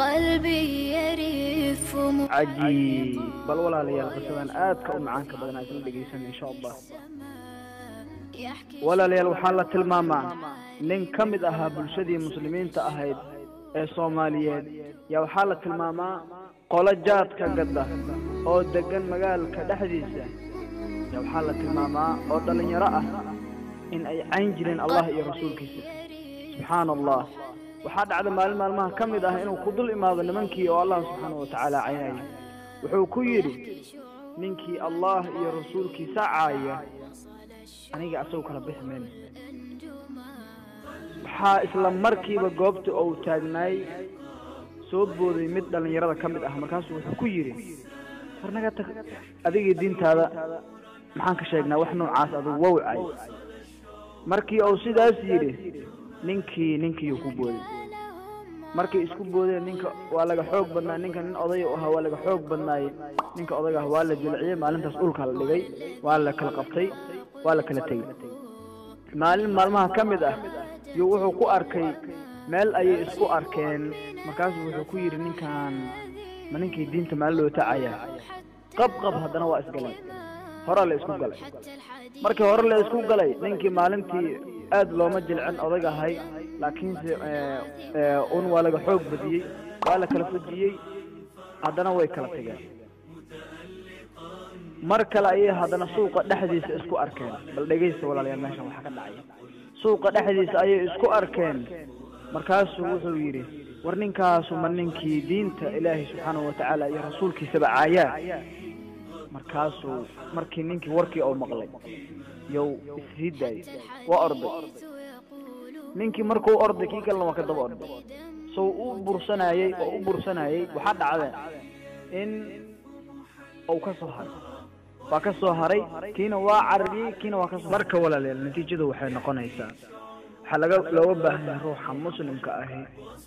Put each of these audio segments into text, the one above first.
قلبي يرف عجيب بل ولا لي القصدان آتك معانك بدنا تلقيسن إن شاء الله ولا لي الوحالة الماما نين كمد أها بلشدي مسلمين تأهيد الصوماليين يا وحالة الماما قول جاتك قده أو دقن مقال كدحديسة يا وحالة الماما أو دلن يرأه إن أي عنجلين الله يا رسول كيسر سبحان الله وحد على مال ما كمد أها إنه قدل إماذا منكي والله سبحانه وتعالى عيني وحو كيري منكي الله يا رسول كي سعايا أنا أسوق ربي من waxaa isla markiiba goobta oo taagnay soo booday mid dhalinyarada kamid ah markaas wuxuu ku yiri farnaga tag adiga diintaada maxaan ka sheegnaa wax noocaas adu wawcay markii uu sidaas yiri ninkii ku booday markii isku boodeen ninka waa laga xoog badnaa ninka nin oday oo ahaa waa laga xoog badnaay ninka odayga waa la jilciyay maalintaas ulka la dhigay waa la kala qabtay waa la kala tagay maalmaha kamid ah wuxuu ku arkay meel ay isku arkeen markaas wuxuu ku yiri ninkan ma ninkii diinta maal loo taacaya qab hadana waa isgalay hore la isku galay markii hore la isku galay ninkii maalintii aad looma jilcin odayga ahay laakiin waa laga xoog badiyay waa la kala fujiyay hadana way kala tageen mar kale ay hadana suuqa dhaxdiisa isku arkeen bal dhageysta walaalayaal meesha waxa ka dhacay suuqa dhaxdiisa ay isku arkeen markaas wuxuu yiri war ninkaas ma ninkii diinta Ilaahay subhanahu wa ta'ala iyo rasuulkiisa baaya markaas markii ninkii warkii oo maqlay yow ishiiday waa orday ninkii markuu orday kii kalena waa ka daba orday soo u bursanayay waxa dhacday in oo ka soo haray وكسو هري كينا وعربي كينا وكسو مركا ولا ليل نتيجة وحي نقونيسا حلقة لو باه روح مسلم كأهي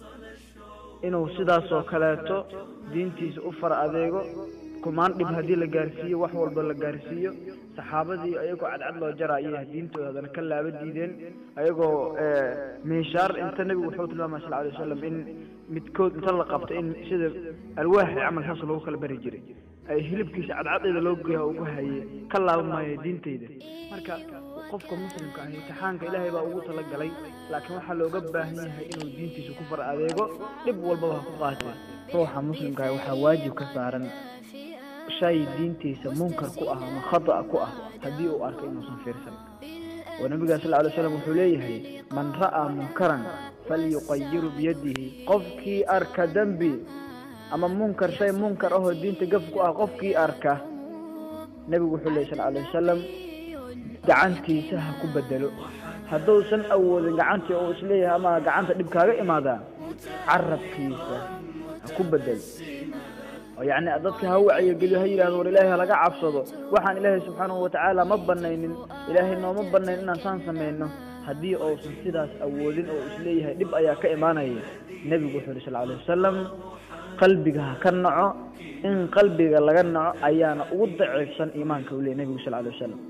إنه سدا سو كلاتو دينتيس أفر أذيغو كمان بهدي لجارسية وحول بالجارسية صحابة دي أيقو عد لو جرى إيه دينتو هذا نكلا بديدين أيقو ميشار إنت النبي وحوت الله ما شاء الله عليه وسلم إن متكود متلقبت إن سيد الواحد عمل حصل هو كلا بريجري أي هلبكيس عد إذا لوجها وجهي كلا ما دينتي ده مركا qofka muslimka ah imtixaanka Ilaahay baa ugu tala galay laakiin waxa looga baahan yahay inuu diintiisa ku far adeego dib walba ku qaato ruuxa muslimka ah waxa waajib ka saaran shay diintiisa munkar ku ah ama khata ku ah hadii uu arko inuu san fiirsan oo nabiga sallallahu alayhi wasallam wuxuu leeyahay man ra'a munkaran falyuqayyir bi yadihi qofkii arka dambi ama munkar shay munkar ah oo diinta gaf ku ah qofkii arka nabigu wuxuu leeyahay sallallahu alayhi wasallam gacantiisa ha ku bedelo haddoosan awoodin gacantii oo isleeyahay ama gacanta dhib kaaga imaada carabkiisa ha ku bedel oo yaani dadka ha wacyi geliyo ha yiraahdo war Ilaahay laga cabsado waxaan Ilaahay subhanahu wa ta'ala ma banaynin Ilaahay nooma banayn inaan saan sameeyno hadii oo sidaas awoodin oo isleeyahay dhib ayaa ka imaanaya nabigu sallallahu alayhi wasallam qalbiga ka naco in qalbiga laga naco ayaana ugu daciifsan iimaanka uu leeyahay nabigu sallallahu alayhi wasallam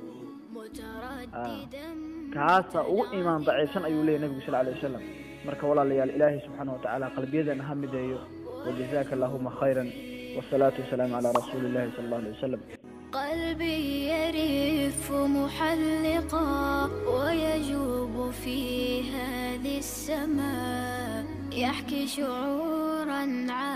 كاسا وإيمان ضعيفا أيو لي النبي صلى الله عليه وسلم مركا ولا لي الإلهي سبحانه وتعالى قلبيدا أهم ديو وجزاك اللهم خيرا والصلاة والسلام على رسول الله صلى الله عليه وسلم قلبي يرف محلقا ويجوب في هذه السماء يحكي شعورا